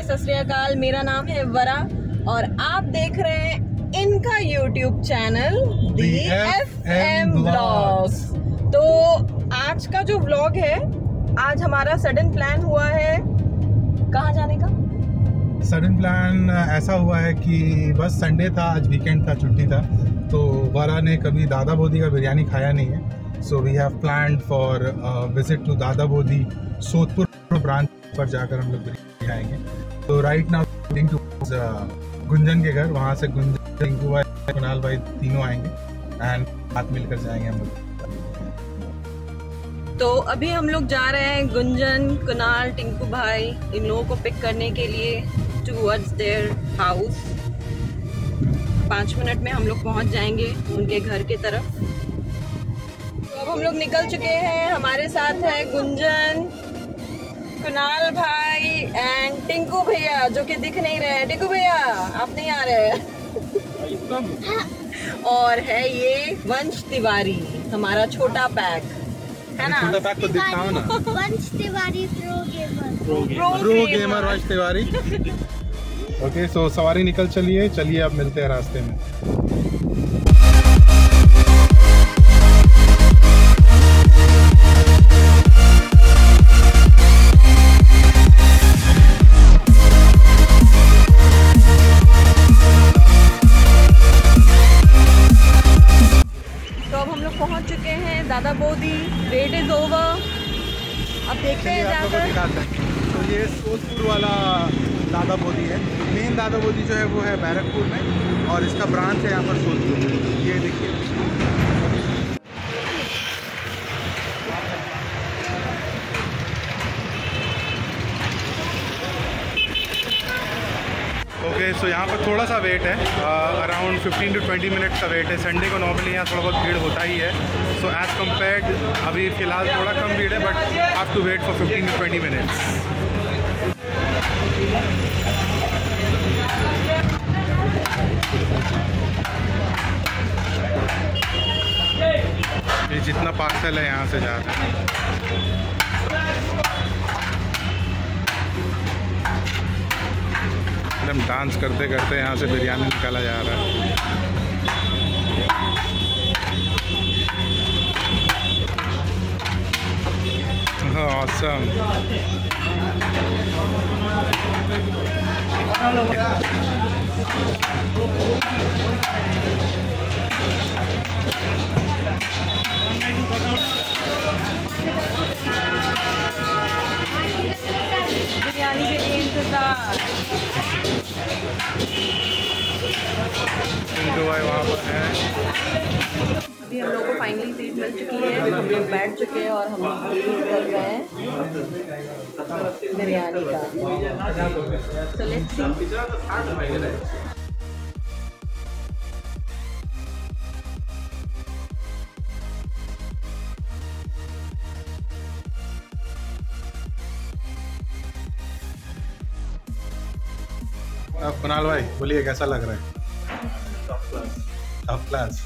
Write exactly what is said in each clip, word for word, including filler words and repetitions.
सत श्री अकाल। मेरा नाम है वरा और आप देख रहे हैं इनका YouTube channel the F M blogs. तो आज का जो व्लॉग है, आज हमारा सडन प्लान हुआ है कहाँ जाने का। सडन प्लान ऐसा हुआ है कि बस संडे था, आज वीकेंड था, छुट्टी था, तो वरा ने कभी दादा बोदी का बिरयानी खाया नहीं है। So we have planned for visit to Dada Boudi Sodpur branch पर जाकर हम लोग बिरयानी खाएंगे। तो right now going to Gunjan के घर, वहाँ से गुंजन, टिंकू भाई, कुणाल भाई तीनों आएंगे एंड साथ मिलकर जाएंगे हम लोग। तो अभी हम लोग जा रहे हैं गुंजन, कुणाल, टिंकू भाई, इन लोगों को पिक करने के लिए टूवर्ड्स देयर हाउस। पाँच मिनट में हम लोग पहुंच जाएंगे उनके घर की तरफ। तो अब हम लोग निकल चुके हैं, हमारे साथ है गुंजन, कुणाल भाई एंड टिंकू भैया, जो कि दिख नहीं रहे हैं। टिंकू भैया आप नहीं आ रहे हैं। और है ये वंश तिवारी, हमारा छोटा पैक है ना। छोटा पैक तो दिखाओ ना। Vansh Tiwari pro gamer, pro gamer Vansh Tiwari. Okay, सो सवारी निकल चलिए चलिए अब मिलते हैं रास्ते में। तो अब हम लोग पहुंच चुके हैं दादा बोदी। वेट इज ओवर, अब देखते हैं जाकर। तो ये सोदपुर वाला दादा बोदी है। मेन दादा बोदी जो है वो है बैरकपुर में और इसका ब्रांच है यहाँ पर सोदपुर। ये देखिए, ओके। सो यहाँ पर थोड़ा सा वेट है, around fifteen to twenty minutes का वेट है। संडे को नॉर्मली यहाँ थोड़ा बहुत भीड़ होता ही है। सो एज़ कम्पेयर्ड अभी फ़िलहाल थोड़ा कम भीड़ है, but have to wait for fifteen to twenty minutes. ये जितना पार्सल है यहाँ से जा रहा है। एकदम डांस करते करते यहाँ से बिरयानी निकाला जा रहा है। ऑसम। बिरयानी के लिए इंतजार। भाई वहाँ पर है। अभी हम लोग को फाइनली सीट मिल चुकी है, हम लोग बैठ चुके हैं और हम लोग ईट कर रहे हैं बिरयानी का। So let's see। अब कुणाल भाई बोलिए कैसा लग रहा है? Top class.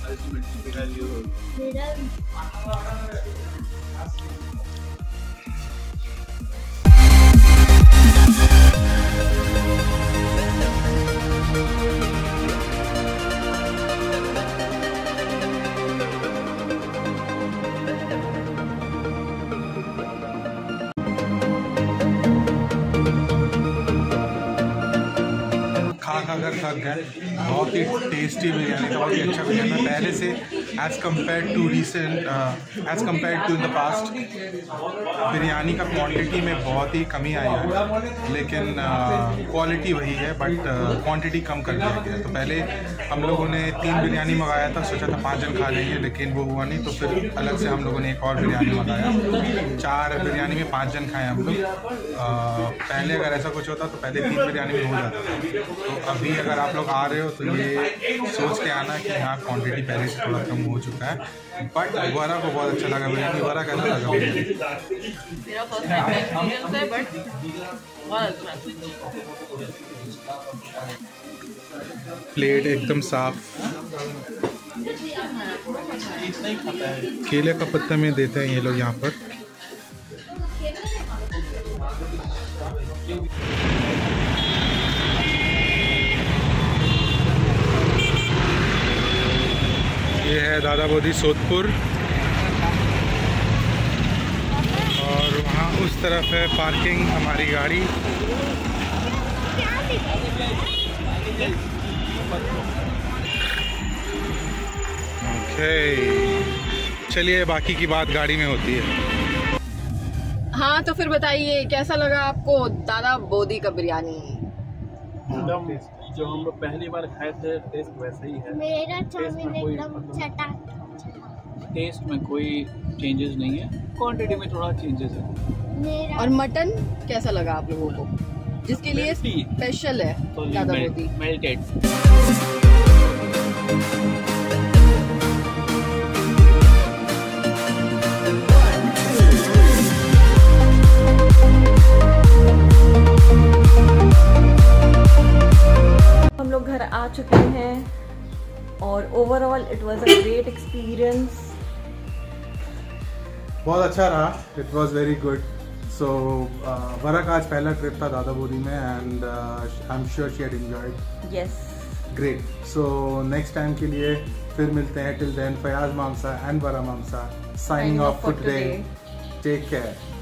अगर थक गए, बहुत ही टेस्टी बिरयानी था, बहुत ही अच्छा बिरयानी था। पहले से as compare to recent as compare to in the past biryani का क्वांटिटी में बहुत ही कमी आई है, लेकिन क्वालिटी uh, वही है, बट क्वांटिटी uh, कम कर दिया गया। तो पहले हम लोगों ने तीन बिरयानी मंगाया था, सोचा था पाँच जन खा लेंगे, लेकिन वो हुआ नहीं। तो फिर अलग से हम लोगों ने एक और बिरयानी मंगाया, चार बिरयानी में पाँच जन खाए हम लोग। uh, पहले अगर ऐसा कुछ होता तो पहले तीन बिरयानी में हो जाता था। तो अभी अगर आप लोग आ रहे हो तो ये सोच के आना कि यहाँ क्वांटिटी पहले से थोड़ा कम हो चुका है। बट वरा को बहुत अच्छा लगा बिरयानी। वरा कैसा लगा बिरयानी? मेरा फर्स्ट टाइम एक्सपीरियंस है, बट बहुत अच्छा। प्लेट एकदम साफ, केले का पत्ता में देते हैं ये लोग यहाँ पर। दादा बोधी सोदपुर और वहाँ उस तरफ है पार्किंग हमारी गाड़ी। ओके चलिए बाकी की बात गाड़ी में होती है। हाँ तो फिर बताइए कैसा लगा आपको दादा बोधी का बिरयानी? एकदम जो हम लोग पहली बार खाए थे टेस्ट वैसा ही है। मेरा चाउमीन कोई- एकदम चटा। टेस्ट में कोई चेंजेस नहीं है, क्वांटिटी में थोड़ा चेंजेस है। मेरा और मटन कैसा लगा आप लोगों को, जिसके लिए Melty। स्पेशल है तो दादा बोधी? मेल्टेड। हम लोग घर आ चुके हैं और overall it was a great experience. बहुत अच्छा रहा, it was very good. So Vara का आज पहला ट्रिप था दादा बोधी में and I am sure she had enjoyed. Yes great. So next time के लिए फिर मिलते हैं। Till then Fayaz Mamsa and Vara Mamsa signing off for today. Take care.